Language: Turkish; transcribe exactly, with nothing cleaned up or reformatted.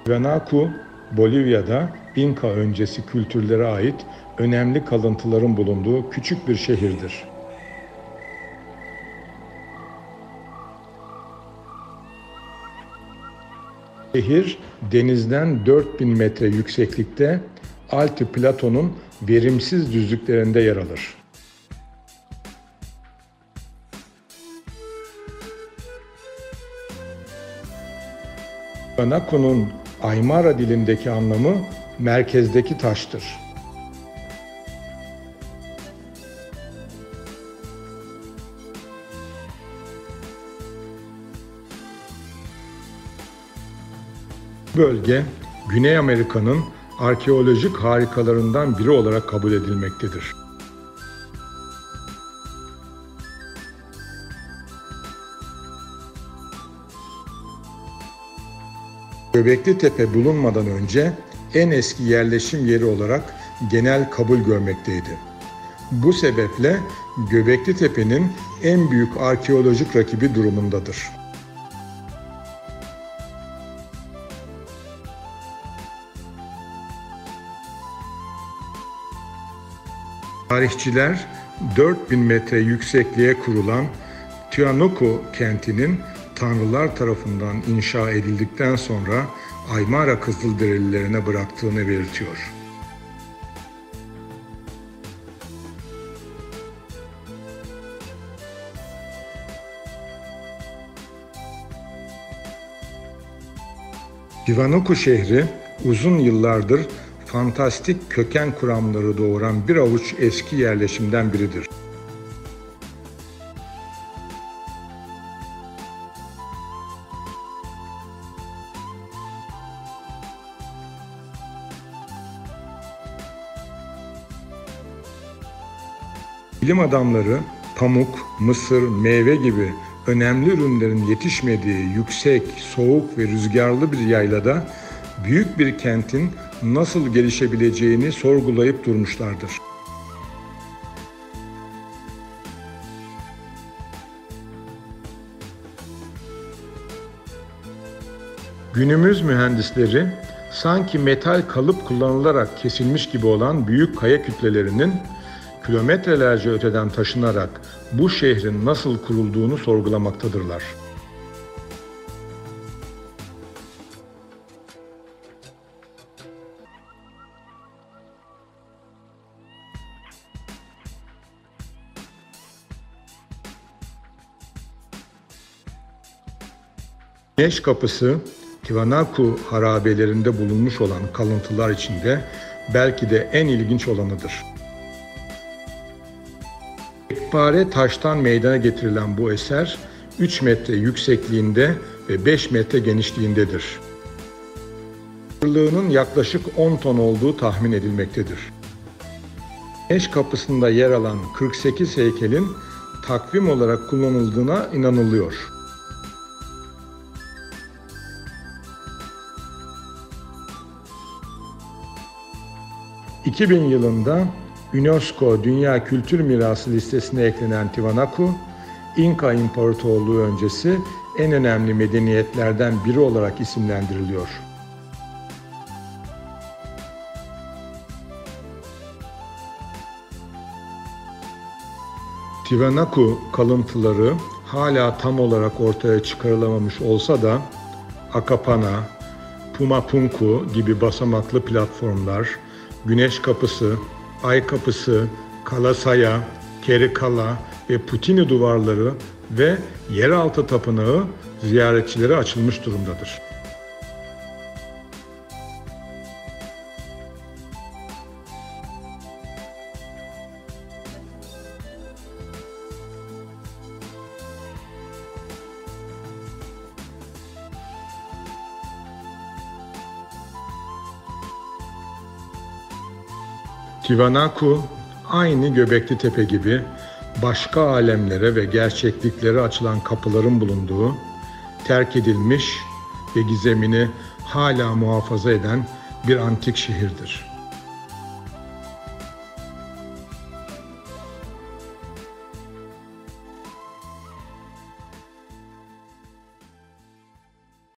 Tiwanaku, Bolivya'da İnka öncesi kültürlere ait önemli kalıntıların bulunduğu küçük bir şehirdir. Şehir, denizden dört bin metre yükseklikte Altiplato'nun verimsiz düzlüklerinde yer alır. Tiwanaku'nun Aymara dilindeki anlamı merkezdeki taştır. Bu bölge, Güney Amerika'nın arkeolojik harikalarından biri olarak kabul edilmektedir. Göbeklitepe bulunmadan önce en eski yerleşim yeri olarak genel kabul görmekteydi. Bu sebeple Göbeklitepe'nin en büyük arkeolojik rakibi durumundadır. Tarihçiler dört bin metre yüksekliğe kurulan Tiwanaku kentinin Tanrılar tarafından inşa edildikten sonra Aymara Kızılderililerine bıraktığını belirtiyor. Tiwanaku şehri uzun yıllardır fantastik köken kuramları doğuran bir avuç eski yerleşimden biridir. Bilim adamları pamuk, mısır, meyve gibi önemli ürünlerin yetişmediği yüksek, soğuk ve rüzgarlı bir yaylada büyük bir kentin nasıl gelişebileceğini sorgulayıp durmuşlardır. Günümüz mühendisleri sanki metal kalıp kullanılarak kesilmiş gibi olan büyük kaya kütlelerinin kilometrelerce öteden taşınarak bu şehrin nasıl kurulduğunu sorgulamaktadırlar. Güneş Kapısı, Tiwanaku harabelerinde bulunmuş olan kalıntılar içinde belki de en ilginç olanıdır. Yekpare taştan meydana getirilen bu eser üç metre yüksekliğinde ve beş metre genişliğindedir. Ağırlığının yaklaşık on ton olduğu tahmin edilmektedir. Güneş Kapısı'nda yer alan kırk sekiz heykelin takvim olarak kullanıldığına inanılıyor. iki bin yılında UNESCO Dünya Kültür Mirası listesine eklenen Tiwanaku, İnka İmparatorluğu öncesi en önemli medeniyetlerden biri olarak isimlendiriliyor. Tiwanaku kalıntıları hala tam olarak ortaya çıkarılamamış olsa da Akapana, Pumapunku gibi basamaklı platformlar, Güneş Kapısı, Ay Kapısı, Kalasaya, Kerikala ve Putini duvarları ve yeraltı tapınağı ziyaretçilere açılmış durumdadır. Tiwanaku, aynı Göbeklitepe gibi başka alemlere ve gerçekliklere açılan kapıların bulunduğu, terk edilmiş ve gizemini hala muhafaza eden bir antik şehirdir.